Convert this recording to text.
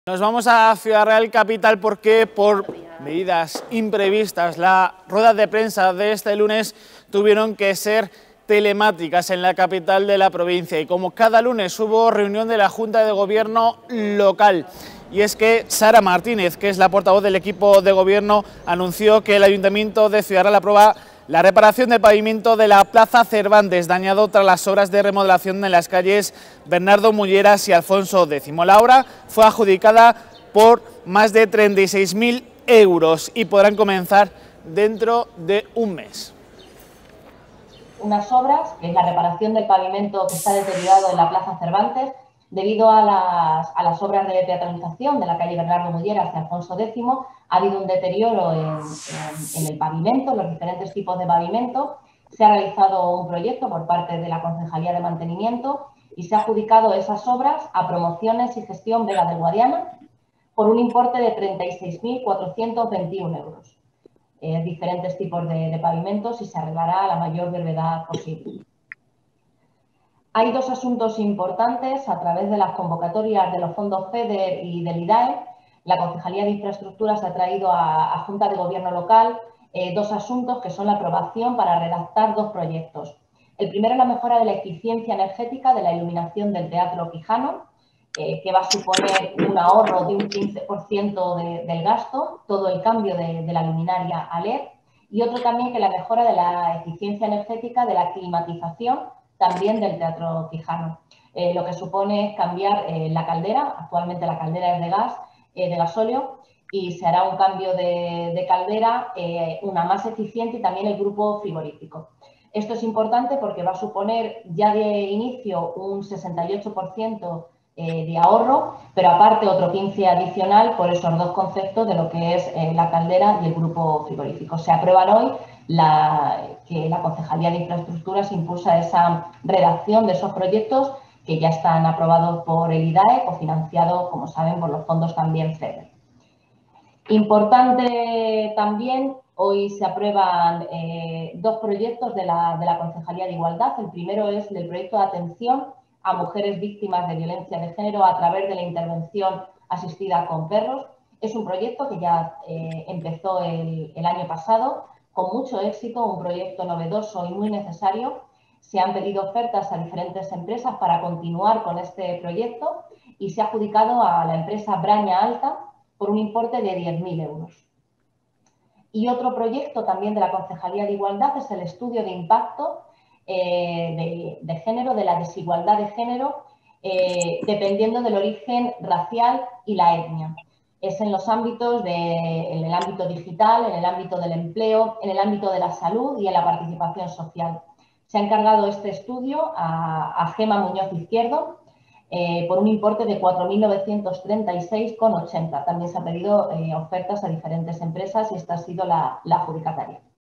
Nos vamos a Ciudad Real Capital porque por medidas imprevistas las ruedas de prensa de este lunes tuvieron que ser telemáticas en la capital de la provincia y como cada lunes hubo reunión de la Junta de Gobierno local. Y es que Sara Martínez, que es la portavoz del equipo de gobierno, anunció que el Ayuntamiento de Ciudad Real aprueba la reparación del pavimento de la Plaza Cervantes, dañado tras las obras de remodelación en las calles Bernardo Mulleras y Alfonso X. La obra fue adjudicada por más de 36.000 euros y podrán comenzar dentro de un mes. Unas obras, que es la reparación del pavimento que está deteriorado en la Plaza Cervantes, debido a las obras de teatralización de la calle Bernardo Mulleras y Alfonso X, ha habido un deterioro en el pavimento, en los diferentes tipos de pavimento. Se ha realizado un proyecto por parte de la Concejalía de Mantenimiento y se ha adjudicado esas obras a Promociones y Gestión Vega del Guadiana por un importe de 36.421 euros. Diferentes tipos de pavimentos y se arreglará a la mayor brevedad posible. Hay dos asuntos importantes a través de las convocatorias de los fondos FEDER y del IDAE. La Concejalía de Infraestructuras ha traído a Junta de Gobierno local dos asuntos que son la aprobación para redactar dos proyectos. El primero es la mejora de la eficiencia energética de la iluminación del Teatro Quijano, que va a suponer un ahorro de un 15% del gasto, todo el cambio de la luminaria a LED, y otro también que la mejora de la eficiencia energética de la climatización también del Teatro Quijano. Lo que supone es cambiar la caldera, actualmente la caldera es de gas, de gasóleo, y se hará un cambio de caldera, una más eficiente y también el grupo frigorífico. Esto es importante porque va a suponer ya de inicio un 68% de ahorro, pero aparte otro 15% adicional por esos dos conceptos de lo que es la caldera y el grupo frigorífico. Se aprueban hoy que la Concejalía de Infraestructuras impulsa esa redacción de esos proyectos que ya están aprobados por el IDAE, cofinanciados, como saben, por los fondos también FEDER. Importante también, hoy se aprueban dos proyectos de la Concejalía de Igualdad. El primero es el proyecto de atención a mujeres víctimas de violencia de género a través de la intervención asistida con perros. Es un proyecto que ya empezó el año pasado con mucho éxito, un proyecto novedoso y muy necesario. Se han pedido ofertas a diferentes empresas para continuar con este proyecto y se ha adjudicado a la empresa Braña Alta por un importe de 10.000 euros. Y otro proyecto también de la Concejalía de Igualdad es el estudio de impacto de género, de la desigualdad de género, dependiendo del origen racial y la etnia. Es en los ámbitos en el ámbito digital, en el ámbito del empleo, en el ámbito de la salud y en la participación social. Se ha encargado este estudio a Gema Muñoz Izquierdo por un importe de 4.936,80. También se han pedido ofertas a diferentes empresas y esta ha sido la adjudicataria.